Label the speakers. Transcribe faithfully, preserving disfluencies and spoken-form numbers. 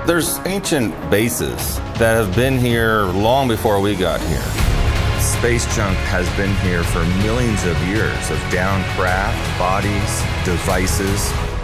Speaker 1: There's ancient bases that have been here long before we got here.
Speaker 2: Space junk has been here for millions of years of downed craft, bodies, devices.